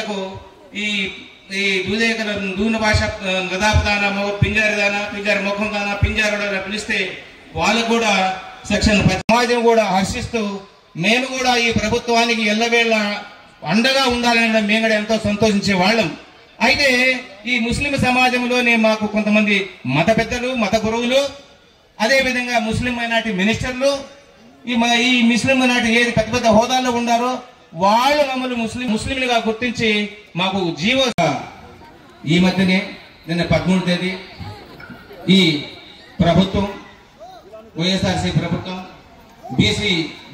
పిల్లలకు ఈ దూన భాష గదాపదాన పింజారి దాన పింజారి ముఖం దాన పింజారుడు పిలిస్తే వాళ్ళకు కూడా సెక్షన్ సమాజం కూడా హర్షిస్తూ మేము కూడా ఈ ప్రభుత్వానికి ఎల్లవేళ అండగా ఉండాలని మేము కూడా ఎంతో సంతోషించే వాళ్ళం. అయితే ఈ ముస్లిం సమాజంలోనే మాకు కొంతమంది మత పెద్దలు, మత గురువులు, అదేవిధంగా ముస్లిం మైనార్టీ మినిస్టర్లు, ఈ ముస్లిం మైనార్టీ ఏది పెద్ద పెద్ద హోదాల్లో ఉన్నారో వాళ్ళు మమ్మల్ని ముస్లింలుగా గుర్తించి మాకు ఈ మధ్యనే నిన్న 13వ తేదీ ఈ ప్రభుత్వం వైఎస్ఆర్సీ ప్రభుత్వం బీసీ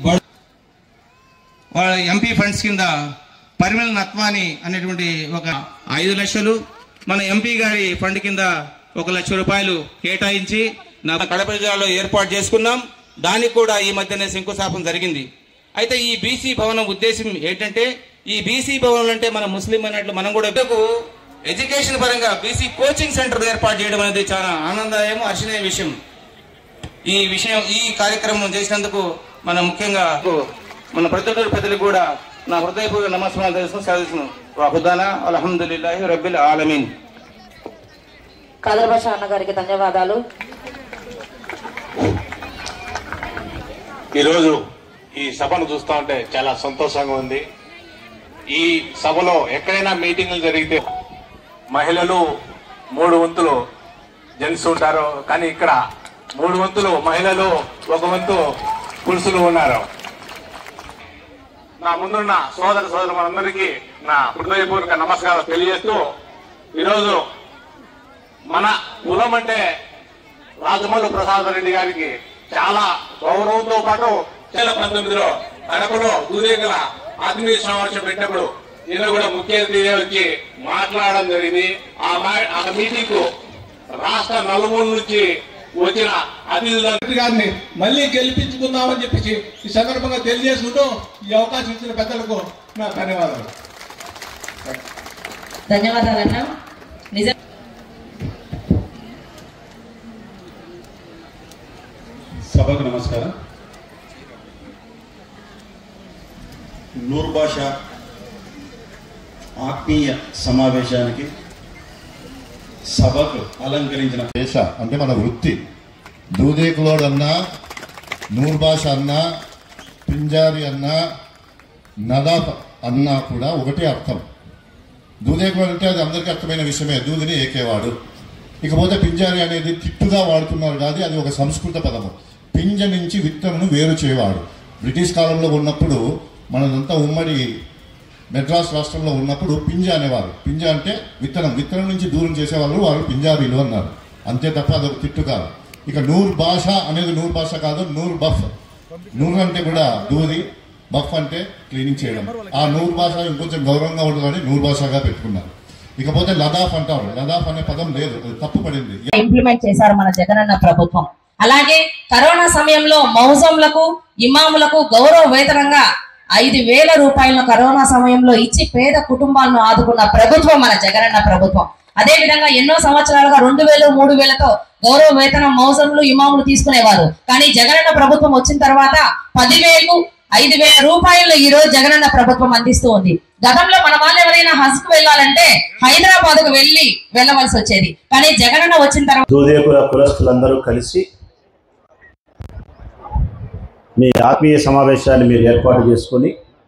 వాళ్ళ ఎంపీ ఫండ్స్ కింద పరిమళ నత్వాని అనేటువంటి ఒక 5 లక్షలు మన ఎంపీ గారి ఫండ్ కింద 1 లక్ష రూపాయలు కేటాయించి కడప జిల్లాలో ఏర్పాటు చేసుకున్నాం. దానికి కూడా ఈ మధ్యనే శంకుస్థాపన జరిగింది. అయితే ఈ బీసీ భవనం ఉద్దేశం ఏంటంటే ఈ బీసీ భవనం అంటే మన ముస్లిం అన్నట్లు మనం కూడా ఎడ్యుకేషన్ పరంగా బీసీ కోచింగ్ సెంటర్ ఏర్పాటు చేయడం అనేది చాలా ఆనందదాయకం, హర్షణీయ విషయం. ఈ కార్యక్రమం చేసినందుకు మనం ముఖ్యంగా మన ప్రతి పెద్దలకు కూడా నా హృదయపూర్వక నమస్కారాలు తెలుసుకుని సాధిస్తున్నాను. వాహుదానా అల్హమ్దులిల్లాహి రబ్బిల్ ఆలమీన్. ఖాదర్ బాషా అన్న గారికి ధన్యవాదాలు. ఈరోజు ఈ సభను చూస్తా ఉంటే చాలా సంతోషంగా ఉంది. ఈ సభలో ఎక్కడైనా మీటింగ్లు జరిగితే మహిళలు 3 వంతులు జెంట్స్ ఉంటారు, కానీ ఇక్కడ 3 వంతులు మహిళలు, 1 వంతు పురుషులు ఉన్నారు. నా ముందున్న సోదర మనందరికీ నా హృదయపూర్వక నమస్కారం తెలియజేస్తూ ఈరోజు మన కులం అంటే రాజమౌళి ప్రసాద్ రెడ్డి గారికి చాలా గౌరవంతో పాటు 2019లో కడపలో దూరేగల ఆత్మీయ సమావేశం పెట్టినప్పుడు నేను కూడా ముఖ్య అతిథిగా వచ్చి మాట్లాడడం జరిగింది. ఆ మీటింగ్ కు రాష్ట్ర నలుమూల నుంచి వచ్చిన అతిథులు గారిని మళ్ళీ గెలిపించుకుందామని చెప్పేసి ఈ సందర్భంగా తెలియజేసుకుంటూ ఈ అవకాశం ఇచ్చిన పెద్దలకు నా ధన్యవాదాలు. ధన్యవాదాలన్నా. సభకు నమస్కారం. నూర్ బాషా ఆత్మీయ సమావేశానికి సభకు అలంకరించిన పేష అంటే మన వృత్తి. దూదేకులోడు అన్నా, నూర్ బాషా అన్నా, పింజారి అన్నా, నదాఫ్ అన్నా కూడా ఒకటే అర్థం. దూదేకులోడు అంటే అది అందరికీ అర్థమైన విషయమే, దూదిని ఏకేవాడు. ఇకపోతే పింజారి అనేది తిట్టుగా వాడుతున్నారు కాదు, అది ఒక సంస్కృత పదము. పింజ నుంచి విత్తనను వేరు చేయవాడు. బ్రిటిష్ కాలంలో ఉన్నప్పుడు మనదంతా ఉమ్మడి మెడ్రాస్ రాష్ట్రంలో ఉన్నప్పుడు పింజ అనేవారు. పింజ అంటే విత్తనం నుంచి దూరం చేసేవాళ్ళు, వాళ్ళు పింజారీలు అన్నారు. అంతే తప్ప అదొక తిట్టు కాదు. ఇక నూర్ బాషా అనేది నూర్ భాష కాదు, నూర్ బఫ్. నూర్ అంటే కూడా దూది, బఫ్ అంటే క్లీనింగ్ చేయడం. ఆ నూర్ భాష ఇంకొంచెం గౌరవంగా ఉంటుందని నూర్ భాషగా పెట్టుకున్నారు. ఇకపోతే లదాఫ్ అంటారు. లదాఫ్ అనే పదం లేదు, అది తప్పు పడింది. ఇంప్లిమెంట్ చేశారు మన జగనన్న ప్రభుత్వం. అలాగే కరోనా సమయంలో మౌజంలకు, ఇమాములకు గౌరవ వేతనంగా 5,000 రూపాయలను కరోనా సమయంలో ఇచ్చి పేద కుటుంబాలను ఆదుకున్న ప్రభుత్వం మన జగనన్న ప్రభుత్వం. అదే విధంగా ఎన్నో సంవత్సరాలుగా 2,000, 3,000తో గౌరవ వేతనం మౌజంలు, ఇమాములు తీసుకునేవారు. కానీ జగనన్న ప్రభుత్వం వచ్చిన తర్వాత 10,000, 5,000 రూపాయలు ఈ రోజు జగనన్న ప్రభుత్వం అందిస్తూ ఉంది. గతంలో మన వాళ్ళు ఎవరైనా హజ్ కు వెళ్ళాలంటే హైదరాబాద్ కు వెళ్ళవలసి వచ్చేది. కానీ జగనన్న వచ్చిన తర్వాత కులస్తులందరూ కలిసి మీ ఆత్మీయ సమావేశాన్ని మీరు ఏర్పాటు చేసుకొని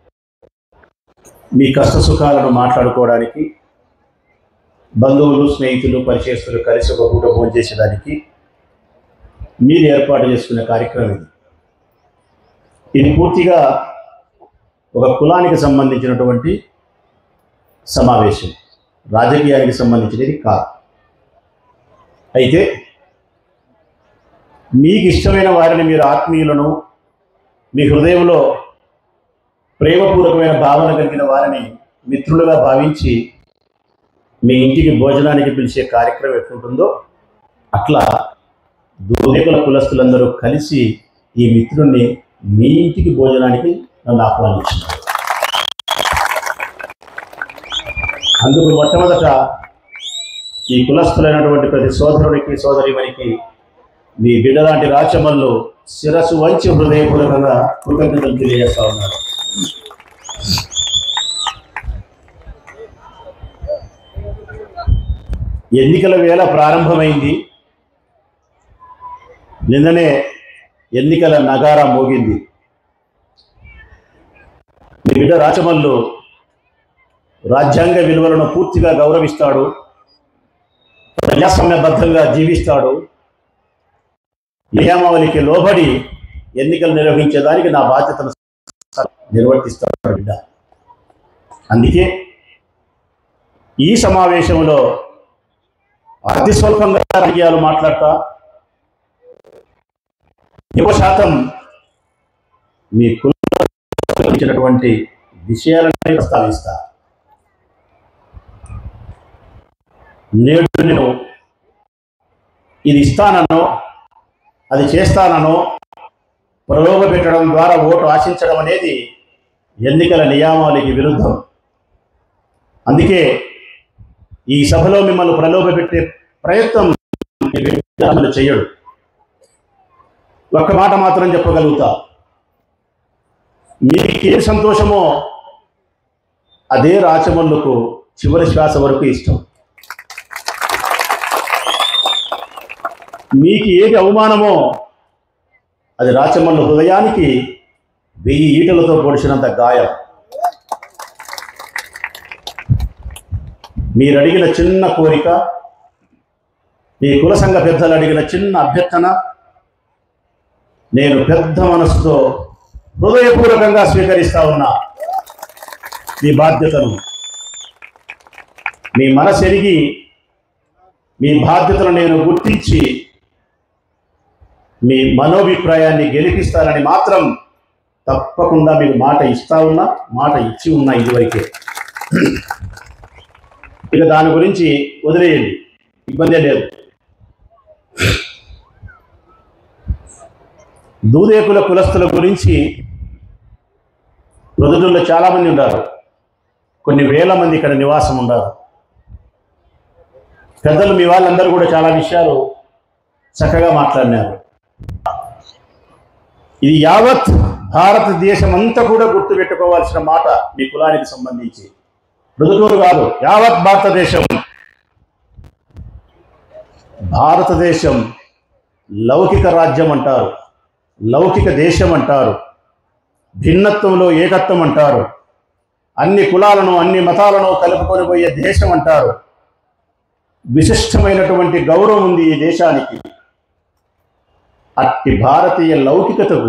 మీ కష్ట సుఖాలను మాట్లాడుకోవడానికి, బంధువులు, స్నేహితులు, పరిచయస్తులు కలిసి ఒక పూట భోజనం చేసేదానికి మీరు ఏర్పాటు చేసుకునే కార్యక్రమం ఇది. ఇది పూర్తిగా ఒక కులానికి సంబంధించినటువంటి సమావేశం, రాజకీయానికి సంబంధించినది కాదు. అయితే మీకు ఇష్టమైన వారిని, మీరు ఆత్మీయులను, మీ హృదయంలో ప్రేమపూర్వకమైన భావన కలిగిన వారిని మిత్రులుగా భావించి మీ ఇంటికి భోజనానికి పిలిచే కార్యక్రమం ఎట్లుంటుందో అట్లా దూదేకుల కులస్తులందరూ కలిసి ఈ మిత్రుడిని మీ ఇంటికి భోజనానికి నన్ను ఆహ్వానించారు. అందుకు మొట్టమొదట ఈ కులస్తులైనటువంటి ప్రతి సోదరునికి, సోదరిమణికి మీ బిడ్డలాంటి రాచమల్లు శిరస్సు వంచి హృదయపూర్వకంగా కృతజ్ఞతలు తెలియజేస్తా ఉన్నారు. ఎన్నికల వేళ ప్రారంభమైంది. నిన్ననే ఎన్నికల నగారా మోగింది. మీ బిడ్డ రాచమల్లు రాజ్యాంగ విలువలను పూర్తిగా గౌరవిస్తాడు, ప్రజాస్వామ్యబద్ధంగా జీవిస్తాడు, నియమావళికి లోబడి ఎన్నికలు నిర్వహించేదానికి నా బాధ్యతను నిర్వర్తిస్తాడు బిడ్డ. అందుకే ఈ సమావేశంలో అతి స్వల్పంగా రాజకీయాలు మాట్లాడతా, ఎక్కువ శాతం మీ కులించినటువంటి విషయాలను ప్రస్తావిస్తా. నేడు నేను ఇది ఇస్తానో అది చేస్తానో ప్రలోభ పెట్టడం ద్వారా ఓటు ఆశించడం అనేది ఎన్నికల నియమావళికి విరుద్ధం. అందుకే ఈ సభలో మిమ్మల్ని ప్రలోభ పెట్టే ప్రయత్నం చేయడు. ఒక్క మాట మాత్రం చెప్పగలుగుతా, మీకు ఏ సంతోషమో అదే రాచమల్లుకు చివరి శ్వాస వరకు ఇష్టం. మీకు ఏది అవమానమో అది రాచమల్లు హృదయానికి 1000 ఈటలతో పొడిచినంత గాయం. మీరు అడిగిన చిన్న కోరిక, మీ కుల సంఘ పెద్దలు అడిగిన చిన్న అభ్యర్థన నేను పెద్ద మనసుతో హృదయపూర్వకంగా స్వీకరిస్తా ఉన్నా. మీ బాధ్యతను మీ మనసెరిగి మీ బాధ్యతను నేను గుర్తించి మీ మనోభిప్రాయాన్ని గెలిపిస్తానని మాత్రం తప్పకుండా మీకు మాట ఇస్తా ఉన్నా, మాట ఇచ్చి ఉన్నా ఇదివరకే. ఇక దాని గురించి వదిలేయండి, ఇబ్బందే లేదు. దూదేకుల కులస్తుల గురించి ప్రొద్దుటూరులో చాలామంది ఉన్నారు, కొన్ని వేల మంది ఇక్కడ నివాసం ఉన్నారు. పెద్దలు మీ వాళ్ళందరూ కూడా చాలా విషయాలు చక్కగా మాట్లాడినారు. ఇది యావత్ భారతదేశం అంతా కూడా గుర్తుపెట్టుకోవాల్సిన మాట. మీ కులానికి సంబంధించి ప్రొద్దుటూరు కాదు, యావత్ భారతదేశం. భారతదేశం లౌకిక రాజ్యం అంటారు, లౌకిక దేశం అంటారు, భిన్నత్వంలో ఏకత్వం అంటారు, అన్ని కులాలను అన్ని మతాలను కలుపుకొని పోయే దేశం అంటారు. విశిష్టమైనటువంటి గౌరవం ఉంది ఈ దేశానికి. అట్టి భారతీయ లౌకికతకు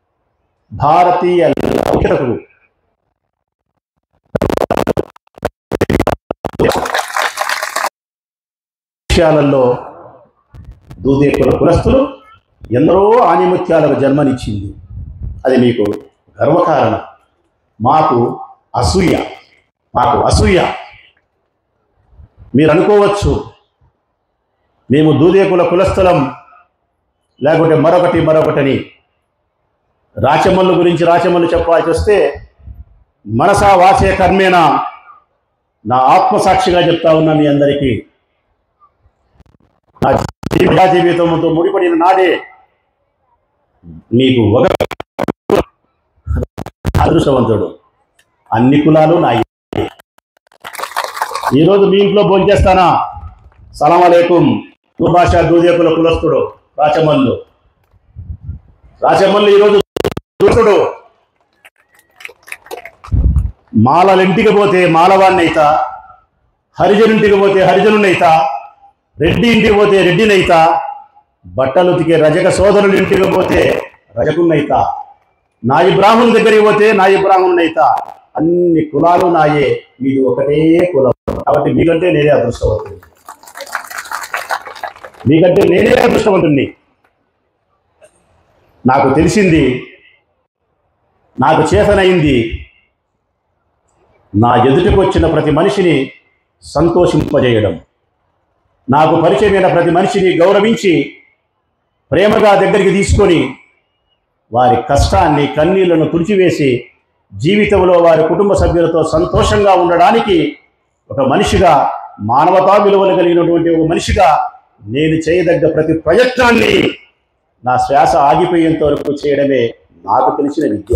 విషయాలలో దూదేకుల కులస్తులు ఎందరో ఆణిముత్యాలకు జన్మనిచ్చింది. అది మీకు గర్వకారణం, మాకు అసూయ. మీరు అనుకోవచ్చు మేము దూదేకుల కులస్థలం లేకుంటే మరొకటని. రాచమల్లు గురించి రాచమల్లు చెప్పాల్సి వస్తే మనసా వాచే కర్మేనా నా ఆత్మసాక్షిగా చెప్తా ఉన్నా మీ అందరికీ. నా జీవితంతో ముడిపడిన నాడే నీకు ఒక అదృష్టవంతుడు. అన్ని కులాలు నాయి. ఈరోజు మీ ఇంట్లో భోంచేస్తానా? సలాం అలైకుం. భాష దూదేకుల కులస్తుడు రాచమల్లు ఈరోజు దూసుడు. మాలలింటికి పోతే మాలవాణ్ణైతా, హరిజనుంటికి పోతే హరిజనునైతా, రెడ్డి ఇంటికి పోతే రెడ్డినైతా, బట్టలు ఉతికే రజక సోదరుల ఇంటికి పోతే రజకున్నైతా, నాయి బ్రాహ్మణుని దగ్గరికి పోతే నాయి బ్రాహ్మణునైతా. అన్ని కులాలు నాయే, మీది ఒకటే కులం. కాబట్టి మీకంటే నేనే అదృష్టవంతుణ్ణి. నాకు తెలిసింది, నాకు చేతనైంది, నా ఎదుటికి వచ్చిన ప్రతి మనిషిని సంతోషింపజేయడం, నాకు పరిచయమైన ప్రతి మనిషిని గౌరవించి ప్రేమగా దగ్గరికి తీసుకొని వారి కష్టాన్ని కన్నీళ్లను తుడిచివేసి జీవితంలో వారి కుటుంబ సభ్యులతో సంతోషంగా ఉండడానికి ఒక మనిషిగా, మానవతా విలువలు కలిగినటువంటి ఒక మనిషిగా నేను చేయదగ్గ ప్రతి ప్రయత్నాన్ని నా శ్వాస ఆగిపోయేంత వరకు చేయడమే నాకు తెలిసిన విద్య.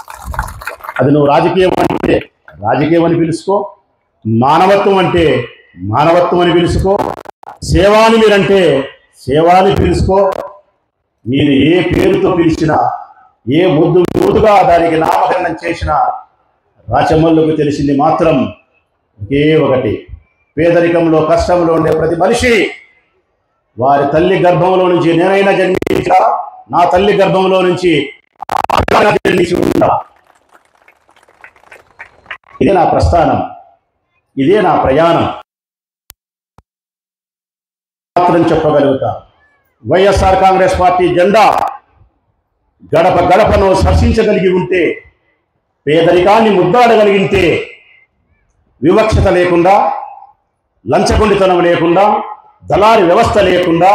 అది నువ్వు రాజకీయం అంటే రాజకీయం అని పిలుచుకో, మానవత్వం అంటే మానవత్వం అని పిలుచుకో, సేవాని మీరంటే సేవాని పిలుచుకో. మీరు ఏ పేరుతో పిలిచినా, ఏ ముద్దుగా దానికి నామకరణం చేసినా రాచమల్లుకు తెలిసింది మాత్రం ఒకే ఒకటి: పేదరికంలో కష్టంలో ఉండే ప్రతి మనిషి వారి తల్లి గర్భంలో నుంచి నేనైనా జన్మించా, నా తల్లి గర్భంలో నుంచి ఇదే నా ప్రస్థానం, ఇదే నా ప్రయాణం మాత్రం చెప్పగలుగుతా. వైఎస్ఆర్ కాంగ్రెస్ పార్టీ జెండా గడప గడపను స్పర్శించగలిగి ఉంటే, పేదరికాన్ని ముద్దాడగలిగితే, వివక్షత లేకుండా, లంచగొండితనం లేకుండా, దళారి వ్యవస్థ లేకుండా,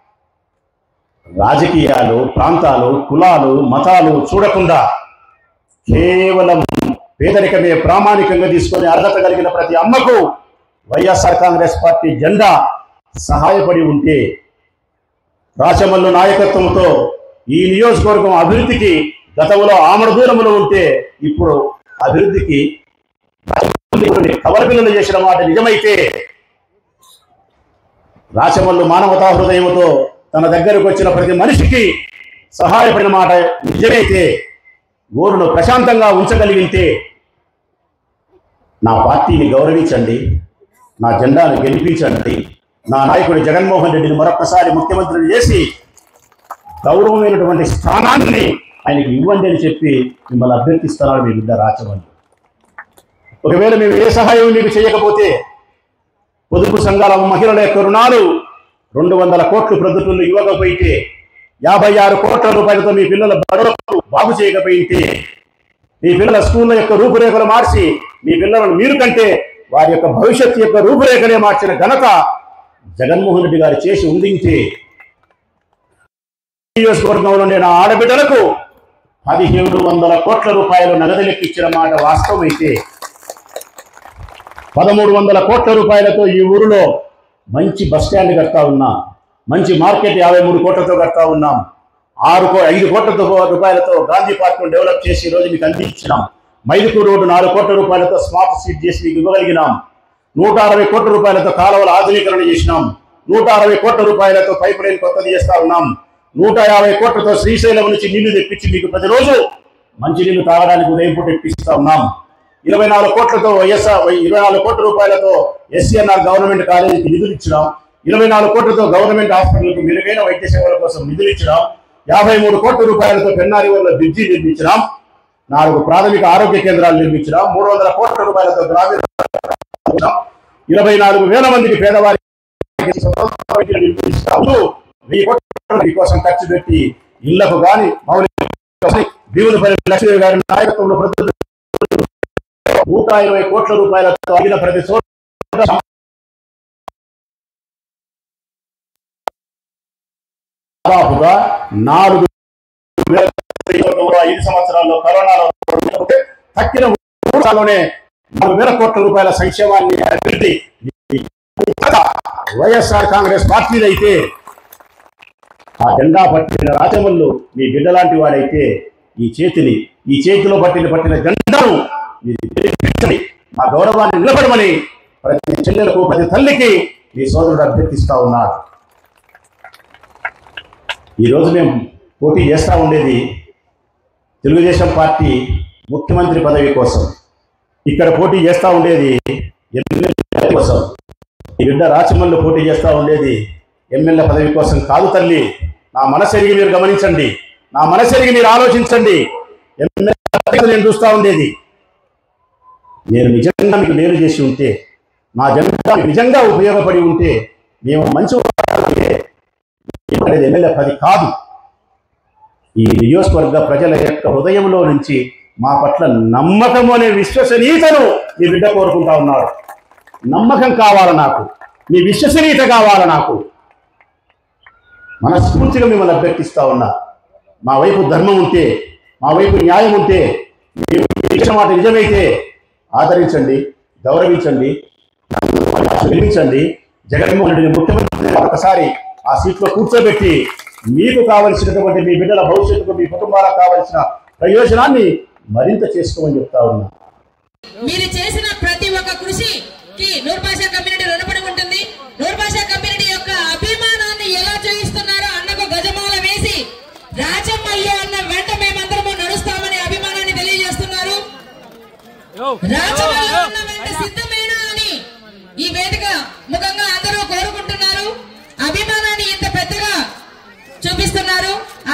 రాజకీయాలు, ప్రాంతాలు, కులాలు, మతాలు చూడకుండా కేవలం పేదరికమే ప్రామాణికంగా తీసుకొని అర్హత కలిగిన ప్రతి అమ్మకు వైఎస్ఆర్ కాంగ్రెస్ పార్టీ జెండా సహాయపడి ఉంటే, రాచమల్లు నాయకత్వంతో ఈ నియోజకవర్గం అభివృద్ధికి గతంలో ఆమడ దూరంలో ఉంటే ఇప్పుడు అభివృద్ధికి కవలపిల్లలు చేసిన మాట నిజమైతే, రాచమల్లు మానవతా హృదయంతో తన దగ్గరకు వచ్చిన ప్రతి మనిషికి సహాయపడిన మాట నిజమైతే, ఊరును ప్రశాంతంగా ఉంచగలిగితే, నా పార్టీని గౌరవించండి, నా జెండాను గెలిపించండి, నా నాయకుడు జగన్మోహన్ రెడ్డిని మరొకసారి ముఖ్యమంత్రిని చేసి గౌరవమైనటువంటి స్థానాన్ని ఆయనకి ఇవ్వండి అని చెప్పి మిమ్మల్ని అభ్యర్థిస్తున్నాడు మీ బిడ్డ రాచమల్లు. ఒకవేళ మేము ఏ సహాయం మీకు చేయకపోతే, పొదుపు సంఘాల మహిళల యొక్క రుణాలు 200 కోట్లు ప్రభుత్వంలో ఇవ్వకపోయితే, 56 కోట్ల రూపాయలతో మీ పిల్లల బడులకు బాగు చేయకపోయితే, మీ పిల్లల స్కూళ్ళ యొక్క రూపురేఖలు మార్చి మీ పిల్లలను మీరు కంటే వారి యొక్క భవిష్యత్తు యొక్క రూపురేఖలే మార్చిన ఘనత జగన్మోహన్ రెడ్డి గారు చేసి ఉండింటే, నియోజకవర్గంలో ఉండే నా ఆడబిడ్డలకు 1700 కోట్ల రూపాయలు నగదు లెక్కించిన మాట వాస్తవమైతే, 1300 కోట్ల రూపాయలతో ఈ ఊరిలో మంచి బస్ స్టాండ్ కడతా ఉన్నాం, మంచి మార్కెట్ 53 కోట్లతో కడతా ఉన్నాం, 5 కోట్ల రూపాయలతో గాంధీ పార్క్ను డెవలప్ చేసి ఈ రోజు మీకు అందించినాం, మైదుకూరు రోడ్డు 4 కోట్ల రూపాయలతో స్మార్ట్ సిటీ చేసి మీకు ఇవ్వగలిగినాం, 160 కోట్ల రూపాయలతో కాలువల ఆధునీకరణ చేసినాం, 160 కోట్ల రూపాయలతో పైప్ లైన్ కొత్తది చేస్తా ఉన్నాం, 150 కోట్లతో శ్రీశైలం నుంచి నీళ్లు తెప్పించి మీకు ప్రతిరోజు మంచి నీళ్లు తాగడానికి ఉదయం పూట తెప్పిస్తా ఉన్నాం, 24 కోట్లతో 24 కోట్ల రూపాయలతో ఎస్సీఎన్ఆర్ గవర్నమెంట్ కాలేజీకి నిధులు ఇచ్చినాం, 24 కోట్లతో గవర్నమెంట్ హాస్పిటల్కి మెరుగైన వైద్య సేవల కోసం నిధులు ఇచ్చినాం, 53 కోట్ల రూపాయలతో పెన్నారివల్ల బ్రిడ్జి నిర్మించినాం, 4 ప్రాథమిక ఆరోగ్య కేంద్రాలు నిర్మించినాం, 300 కోట్ల రూపాయలతో గ్రామీణ 24,000 మందికి పేదవారికి నిర్మించాము, 1000 కోట్ల కోసం ఖర్చు పెట్టి ఇళ్లకు కానీ మౌలిక భీములపల్లి లక్ష్మీ గారి నాయకత్వంలో 120 కోట్ల రూపాయలతో అడిగిన ప్రతి చోట దాదాపుగా 5 సంవత్సరాల్లో కరోనాలో తక్కిన ఊళ్ళలోనే 4,000 కోట్ల రూపాయల సంక్షేమాన్ని అభివృద్ధి వైఎస్ఆర్ కాంగ్రెస్ పార్టీలు అయితే, ఆ జెండా పట్టిన రాచమల్లు మీ బిడ్డ లాంటి వాడైతే ఈ చేతిలో పట్టిన జెండాను మా గౌరవాన్ని నిలబడమని ప్రతి చెల్లెలకు ప్రతి తల్లికి మీ సోదరుడు అభ్యర్థిస్తా ఉన్నాడు. ఈరోజు మేము పోటీ చేస్తూ ఉండేది తెలుగుదేశం పార్టీ ముఖ్యమంత్రి పదవి కోసం, ఇక్కడ పోటీ చేస్తూ ఉండేది ఎమ్మెల్యే కోసం. ఈ బిడ్డ రాచమల్లు పోటీ చేస్తూ ఉండేది ఎమ్మెల్యే పదవి కోసం కాదు తల్లి. నా మనసెరిగి మీరు గమనించండి, నా మనసెరిగి మీరు ఆలోచించండి. ఎమ్మెల్యే నేను చూస్తూ ఉండేది, నేను నిజంగా మీకు మేలు చేసి ఉంటే, నా జెండా నిజంగా ఉపయోగపడి ఉంటే, మేము మంచి ఎమ్మెల్యే పది కాదు. ఈ నియోజకవర్గ ప్రజల యొక్క హృదయంలో నుంచి మా పట్ల నమ్మకం అనే విశ్వసనీయతను మీ బిడ్డ కోరుకుంటా ఉన్నారు. నమ్మకం కావాలా నాకు, మీ విశ్వసనీయత కావాలా నాకు. మనస్ఫూర్తిగా మిమ్మల్ని అభ్యర్థిస్తా ఉన్నా. మా వైపు ధర్మం ఉంటే, మా వైపు న్యాయం ఉంటే, మాట నిజమైతే ఆదరించండి, గౌరవించండి, గెలిపించండి. జగన్మోహన్ రెడ్డిని ముఖ్యమంత్రి ఒకసారి ఆ సీట్లో కూర్చోబెట్టి మీకు కావలసినటువంటి మీ బిడ్డల భవిష్యత్తుకు, మీ కుటుంబాలకు కావలసిన ప్రయోజనాన్ని మరింత చేసుకోమని చెప్తా ఉన్నా. మీరు చేసిన ప్రతి ఒక్క కృషికి నూర్పాషా కమ్యూనిటీ రుణపడి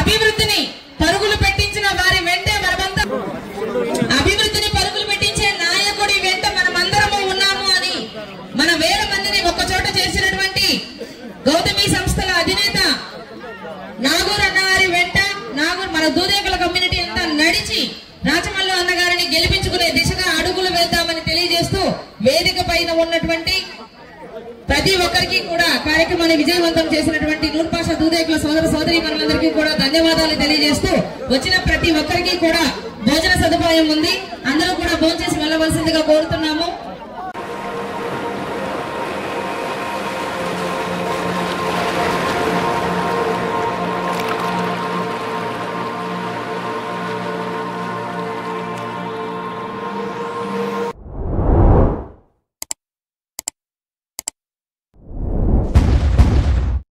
అభివృద్ధిని పరుగులు పెట్టించిన వారి వెంటే మనమంతా అభివృద్ధిని పరుగులు పెట్టించే నాయకుడి వెంట మనమందరము ఉన్నాము అని మన వేల మందిని ఒక్క చోట చేసినటువంటి గౌతమి సంస్థల అధినేత నాగూర్ అన్నగారి వెంట మన దూదేకుల కమ్యూనిటీ అంతా నడిచి రాచమల్లు అన్నగారిని గెలిపించుకునే దిశగా అడుగులు వేద్దామని తెలియజేస్తూ వేదిక పైన ఉన్నటువంటి ప్రతి ఒక్కరికి కూడా కార్యక్రమాన్ని విజయవంతం చేసినటువంటి నూర్ పాషా దూదేకుల సోదర సోదరి మనందరికీ కూడా ధన్యవాదాలు తెలియజేస్తూ వచ్చిన ప్రతి ఒక్కరికి కూడా భోజన సదుపాయం ఉంది. అందరూ కూడా భోంచేసి వెళ్ళవలసిందిగా కోరుతున్నాము.